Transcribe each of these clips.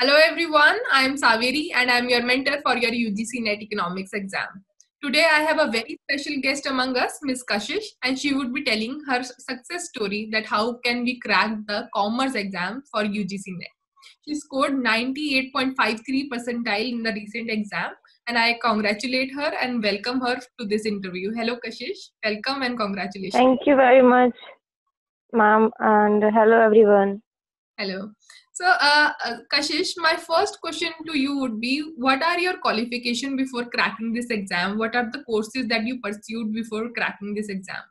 Hello everyone, I am Saveri and I am your mentor for your UGC NET Economics exam. Today I have a very special guest among us, Miss Kashish, and she would be telling her success story that how can we crack the commerce exam for UGC NET. She scored 98.53 percentile in the recent exam and I congratulate her and welcome her to this interview. Hello Kashish, welcome and congratulations. Thank you very much, ma'am, and hello everyone. Hello. So, Kashish, my first question to you would be, what are your qualification before cracking this exam? What are the courses that you pursued before cracking this exam?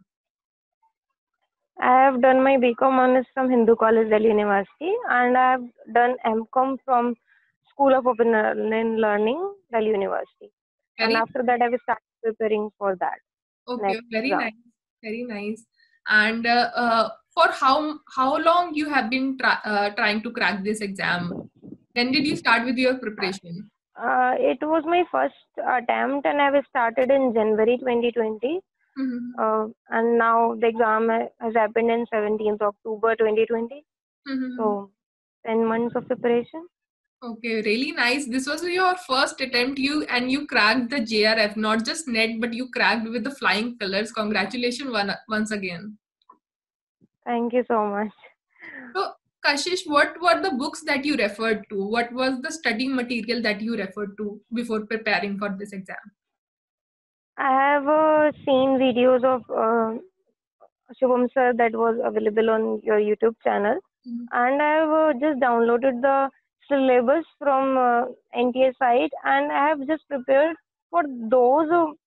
I have done my BCom honors from Hindu College, Delhi University, and I have done MCom from School of Open Learning, Delhi University. And Very after that, I will start preparing for that okay, next very exam. nice, very nice. And for how long you have been trying to crack this exam? When did you start with your preparation? It was my first attempt, and I was started in January 2020. Mm-hmm. And now the exam has happened in 17th October 2020. Mm-hmm. So 10 months of preparation. Okay, really nice. This was your first attempt, you cracked the JRF, not just net, but you cracked with the flying colors. Congratulations once again. Thank you so much. So, Kashish, what were the books that you referred to? What was the study material that you referred to before preparing for this exam? I have seen videos of Shubham sir that was available on your YouTube channel, Mhm. and I have just downloaded the syllabus from NTA site, and I have just prepared for those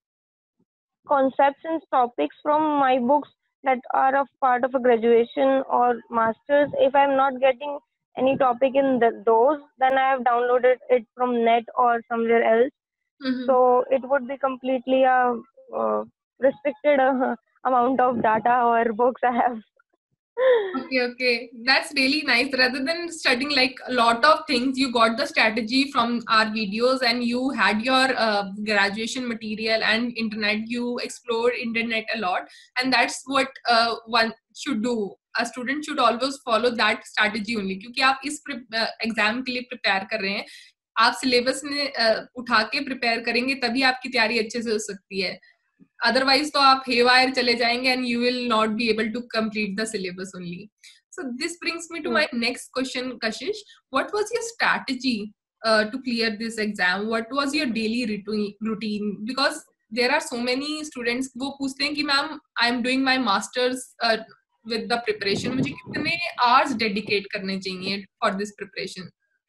concepts and topics from my books that are of part of a graduation or masters. If I'm not getting any topic in those, then I have downloaded it from net or somewhere else. Mhm. So it would be completely a restricted amount of data or books I have. Okay, okay. That's really nice. Rather than studying like a lot of things, you got the strategy from our videos and you had your graduation material and internet. You explored internet a lot, and that's what one should do. A student should always follow that strategy only. क्योंकि आप इस exam के लिए prepare कर रहे हैं, आप syllabus में उठा के प्रिपेयर करेंगे तभी आपकी तैयारी अच्छे से हो सकती है. Otherwise तो आप haywire चले जाएंगे and you will not be able to complete the syllabus only. So this brings me to my Yes. next question, Kashish. What was your strategy to clear this exam? What was your daily routine? Because there are so many students वो पूछते हैं कि ma'am I am doing my masters with the preparation. मुझे कितने hours dedicate करने चाहिए for this preparation?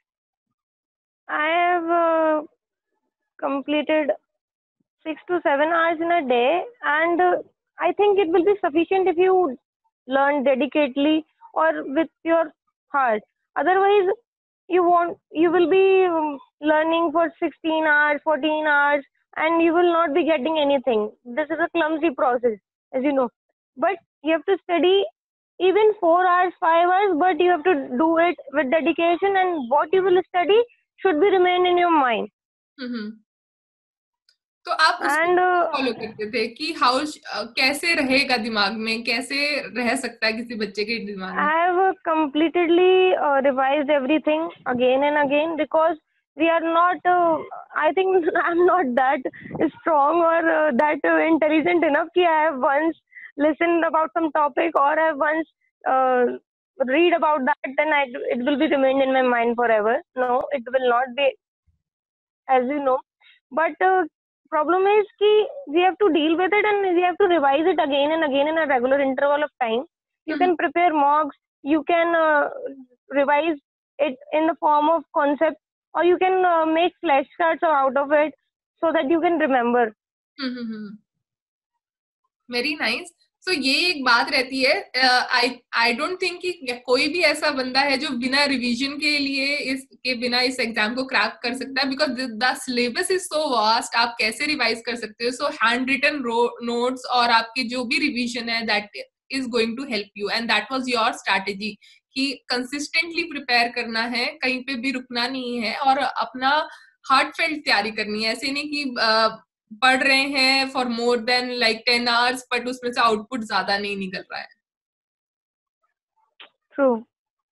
I have completed 6 to 7 hours in a day, and I think it will be sufficient if you learn dedicatedly or with your heart. Otherwise, you will be learning for 16 hours, 14 hours, and you will not be getting anything. This is a clumsy process, as you know. But you have to study even 4 hours, 5 hours, but you have to do it with dedication, and what you will study should be remain in your mind. Mm-hmm. तो आप उसको And follow करते थे कि how कैसे रहेगा दिमाग में, कैसे रह सकता है किसी बच्चे के दिमाग में? I have completely revised everything again and again because we are not. I think I'm not that strong or that intelligent enough. Ki I have once listened about some topic or I have once uh, read about that, then it will be remained in my mind forever. No, it will not be, as you know. But problem is ki we have to deal with it and we have to revise it again and again in a regular interval of time. You Mhm, can prepare mocks, you can revise it in the form of concept, or you can make flashcards out of it so that you can remember. mhm, mhm. Very nice. So ये एक बात रहती है. आई I don't think कि कोई भी ऐसा बंदा है जो बिना रिवीजन के लिए इसके बिना इस एग्जाम को क्रैक कर सकता है, because the syllabus is so vast. आप कैसे रिवाइज कर सकते हो? सो हैंड रिटन नोट्स और आपके जो भी रिवीजन है that is going to help you, and that was your strategy कि कंसिस्टेंटली प्रिपेयर करना है, कहीं पे भी रुकना नहीं है और अपना हार्टफेल्ट तैयारी करनी है. ऐसे नहीं कि पढ़ रहे हैं for more than like 10 hours but उसमें से आउटपुट ज्यादा नहीं निकल रहा है. True.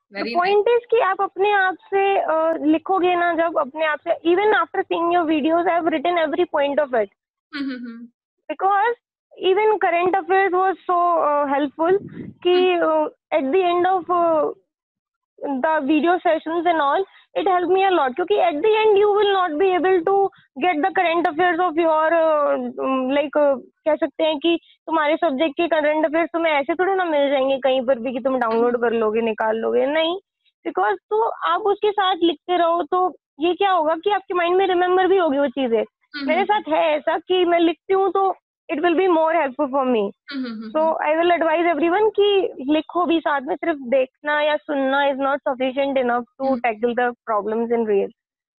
The very nice. Point is कि आप अपने आप से लिखोगे ना, जब अपने आप से, even after seeing your videos I have written every point of it, hmm. because even current affairs was so helpful कि at the end of the video sessions and all, it helped me a lot, क्योंकि at the end you will not be able to get the current affairs of your like कह सकते हैं कि तुम्हारे subject के current affairs तुम्हें ऐसे थोड़ी ना मिल जाएंगे कहीं पर भी कि तुम डाउनलोड कर लोगे निकाल लोगे, नहीं। बिकॉज तो आप उसके साथ लिखते रहो तो ये क्या होगा कि आपके माइंड में रिमेम्बर भी होगी वो चीजें। मेरे साथ है ऐसा कि मैं लिखती हूँ तो it will be more helpful for me. So I will advise everyone कि लिखो भी साथ में, सिर्फ देखना या सुनना is not sufficient enough to tackle the problems in real.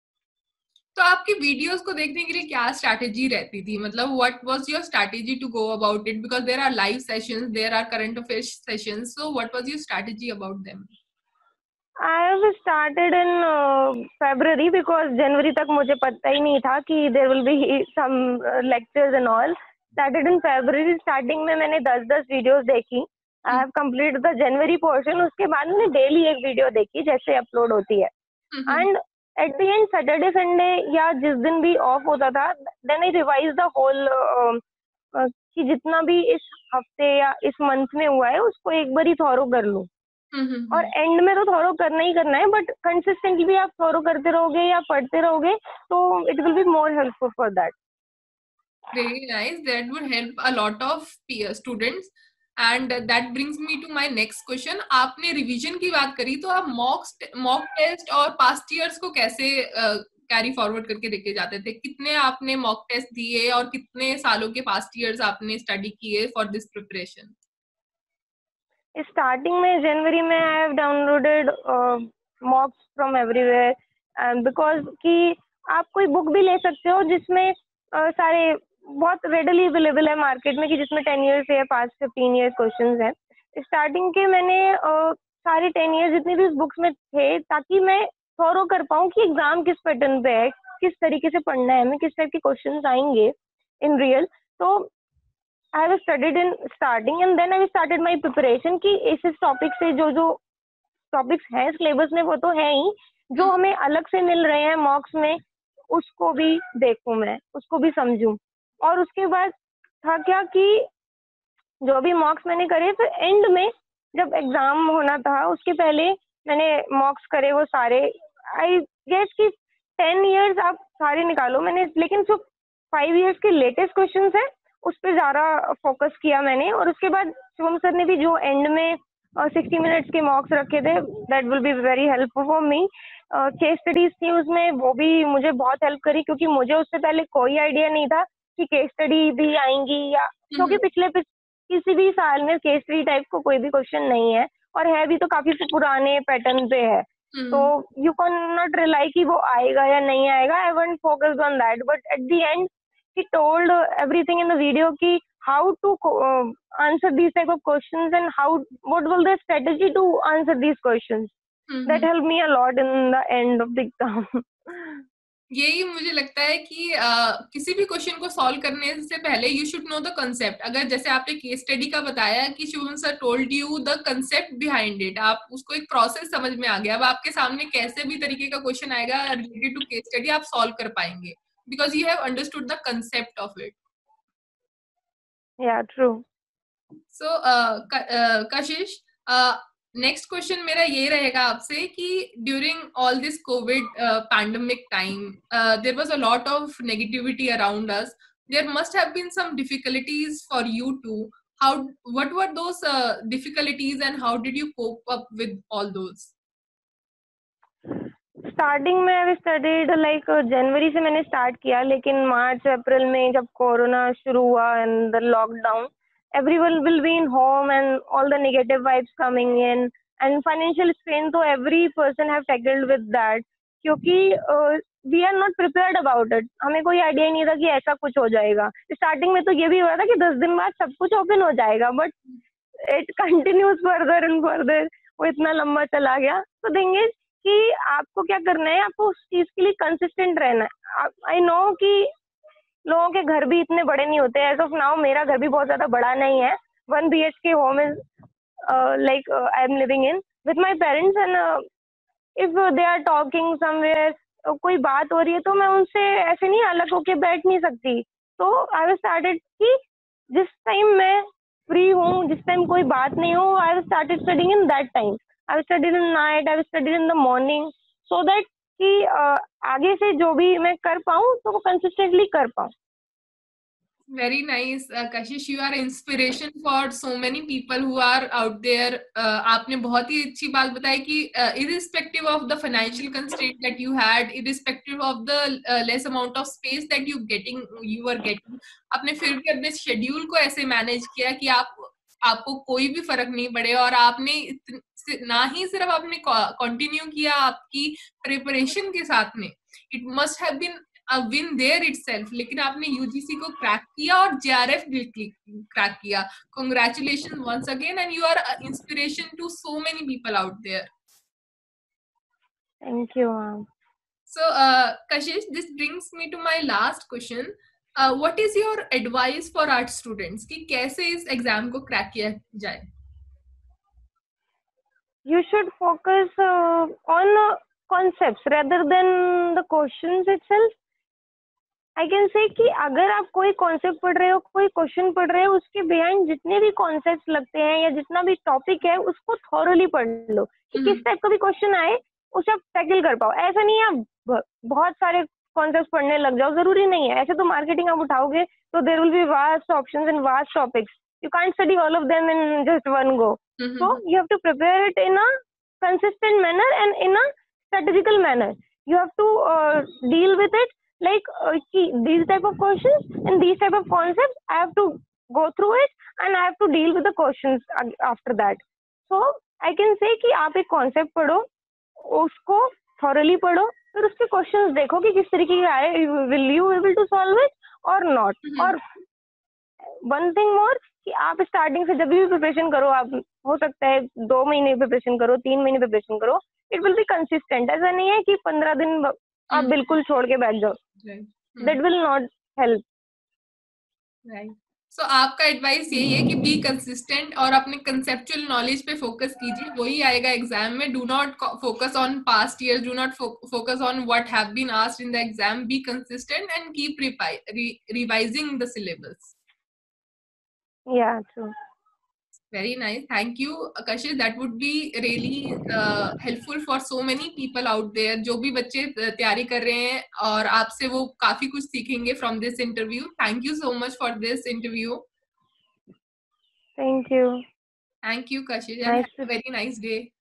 तो आपकी वीडियोस को देखने के लिए क्या स्ट्रैटेजी रहती थी, मतलब what was your strategy to go about it, because there are live sessions, there are current affairs sessions, so what was your strategy about them? I have started in February because जनवरी तक मुझे पता ही नहीं था कि there will be some lectures and all. Started in February, starting में मैंने 10-10 videos देखी। I have completed the January portion, उसके बाद मैंने डेली एक वीडियो देखी जैसे अपलोड होती है। And at the end Saturday Sunday या जिस दिन भी ऑफ होता था, then I revise the whole कि जितना भी इस हफ्ते या इस मंथ में हुआ है उसको एक बार ही थॉरो कर लूं। और एंड में तो थॉरो करना ही करना है, बट कंसिस्टेंटली भी आप थॉरो करते रहोगे या पढ़ते रहोगे तो it will be more helpful for that. Very nice. That would help a lot of peer students. And that brings me to my next question. आपने रिवीजन की बात करी, तो आप मॉक टेस्ट और पास्ट ईयर्स को कैसे कैरी फॉरवर्ड करके लेके जाते थे? कितने आपने मॉक टेस्ट दिए और कितने सालों के पास्ट ईयर्स आपने स्टडी किए फॉर दिस प्रिपरेशन? स्टार्टिंग में जनवरी में I have downloaded mocks from everywhere, because कि आप कोई बुक भी ले सकते हो जिसमें सारे बहुत रेडली अवेलेबल है मार्केट में कि जिसमें 10 ईयर्स या पास्ट 15 ईयर्स क्वेश्चंस हैं। स्टार्टिंग के मैंने सारे 10 ईयर्स जितने भी उस बुक्स में थे, ताकि मैं थॉरो कर पाऊँ कि एग्जाम किस पैटर्न पे है, किस तरीके से पढ़ना है, हमें किस टाइप के क्वेश्चंस आएंगे इन रियल। तो I have studied in starting and then I started my preparation कि इस टॉपिक से जो जो टॉपिक्स हैं सिलेबस में वो तो है ही, जो हमें अलग से मिल रहे हैं मॉक्स में उसको भी देखूं, मैं उसको भी समझूं। और उसके बाद था क्या कि जो भी मॉक्स मैंने करे फिर एंड में जब एग्जाम होना था उसके पहले मैंने मॉक्स करे वो सारे। आई गेस कि 10 ईयर्स आप सारे निकालो मैंने, लेकिन जो 5 ईयर्स के लेटेस्ट क्वेश्चंस है उस पर ज्यादा फोकस किया मैंने। और उसके बाद शुभम सर ने भी जो एंड में 60 मिनट्स के मॉक्स रखे थे, that will be very helpful for me. Case studies थी उसमें, वो भी मुझे बहुत हेल्प करी क्योंकि मुझे उससे पहले कोई आइडिया नहीं था कि केस स्टडी भी आएंगी, या क्योंकि पिछले किसी भी साल में केस स्टडी टाइप को कोई भी क्वेश्चन नहीं है, और है भी तो काफी पुराने पैटर्न पे है। तो यू कैन नॉट रिलाई कि वो आएगा या नहीं आएगा। I want focus on that, but at the end he told everything in the video ki how to answer these type of questions and what will the strategy to answer these questions. That helped me a lot in the end of the exam. यही मुझे लगता है कि किसी भी question को solve करने से पहले you should know the concept. अगर जैसे आपने केस स्टडी का बताया कि Shubham sir told you the concept behind it, आप उसको एक प्रोसेस समझ में आ गया, अब आपके सामने कैसे भी तरीके का क्वेश्चन आएगा रिलेटेड टू केस स्टडी आप सॉल्व कर पाएंगे because you have understood the concept of it. Yeah, true. So Kashish, next question मेरा ये रहेगा आपसे कि during all this COVID pandemic time there was a lot of negativity around us, there must have been some difficulties for you too, how what were those difficulties and how did you cope up with all those? Starting में अभी studied like जनवरी से मैंने start किया, लेकिन मार्च अप्रैल में जब corona शुरू हुआ and the lockdown, everyone will be in home and all the negative vibes coming in and financial strain, तो every person have tackled with that क्योंकि we are not prepared about it. हमें कोई idea ही नहीं था कि ऐसा कुछ हो जाएगा। स्टार्टिंग में तो ये भी हुआ था कि 10 दिन बाद सब कुछ ओपन हो जाएगा, but it continues further and further, वो इतना लंबा चला गया। तो थिंग इज कि आपको क्या करना है, आपको उस चीज के लिए कंसिस्टेंट रहना है। आई नो कि लोगों के घर भी इतने बड़े नहीं होते। एज ऑफ नाउ मेरा घर भी बहुत ज्यादा बड़ा नहीं है, 1 BHK home is like I am living in, with my parents, and if they are talking somewhere, कोई बात हो रही है तो मैं उनसे ऐसे नहीं अलग होके बैठ नहीं सकती. तो आई हैव स्टार्टेड कि जिस टाइम मैं फ्री हूँ, जिस टाइम कोई बात नहीं हो, I have started studying in that time. I have studied in night, I have studied in the morning, so that कि आगे से जो भी मैं कर पाऊँ तो वो कंसिस्टेंटली कर पाऊँ. Very nice, Kashish. You are inspiration for so many people who are out there. आपने बहुत ही अच्छी बात बताई कि irrespective of the financial constraint that you had, irrespective of the less amount of space that you were getting, आपने फिर भी अपने schedule को ऐसे manage किया कि आपको कोई भी फर्क नहीं पड़े, और आपने ना ही सिर्फ आपने कंटिन्यू किया आपकी प्रिपरेशन के साथ में, it must have been a win there itself, लेकिन आपने यूजीसी को क्रैक किया और जेआरएफ भी क्रैक किया. Congratulations once again, and you are an inspiration to so many people out there. Thank you, ma'am. So, Kashish, this brings me to my last question. What is your advice for art students कि कैसे इस exam को crack किया जाए? You should focus on concepts rather than the questions itself. I can say कि अगर आप कोई कॉन्सेप्ट पढ़ रहे हो, कोई क्वेश्चन पढ़ रहे हो, उसके बिहाइंड जितने भी कॉन्सेप्ट लगते हैं या जितना भी टॉपिक है उसको थॉरली पढ़ लो कि किस टाइप का भी क्वेश्चन आए उसे आप टैकल कर पाओ. ऐसा नहीं है आप बहुत सारे कॉन्सेप्ट पढ़ने लग जाओ, जरूरी नहीं है. ऐसे तो मार्केटिंग आप उठाओगे तो there will be vast options and vast topics. You can't study all of them in just one go. So you have to prepare it in a consistent manner and in a strategical manner. You have to deal with it like these type of questions and these type of concepts. I have to go through it and I have to deal with the questions after that. So I can say कि आप एक concept पढ़ो, उसको thoroughly पढ़ो, फिर उसके questions देखो कि किस तरीके के आए, will you able to solve it or not. और वन थिंग मोर कि आप स्टार्टिंग से जब भी प्रिपरेशन करो, आप हो सकता है 2 महीने प्रिपरेशन करो, 3 महीने प्रिपरेशन करो, इट विल बी कंसिस्टेंट. ऐसा नहीं है कि 15 दिन आप बिल्कुल छोड़ के बैठ जाओ, that will not help. Right. So आपका एडवाइस यही है कि बी कंसिस्टेंट और अपने कंसेप्चुअल नॉलेज पे फोकस कीजिए, वही आएगा एग्जाम में. Do not focus on past years, do not focus on what have been asked in the exam. Be consistent and keep revising the syllabus. Yeah, true. Very nice. Thank you, Kashish. That would be really helpful for so many people out there. जो भी बच्चे तैयारी कर रहे हैं और आपसे वो काफी कुछ सीखेंगे from this interview. Thank you so much for this interview. Thank you. Thank you, Kashish. Nice And have a very nice day.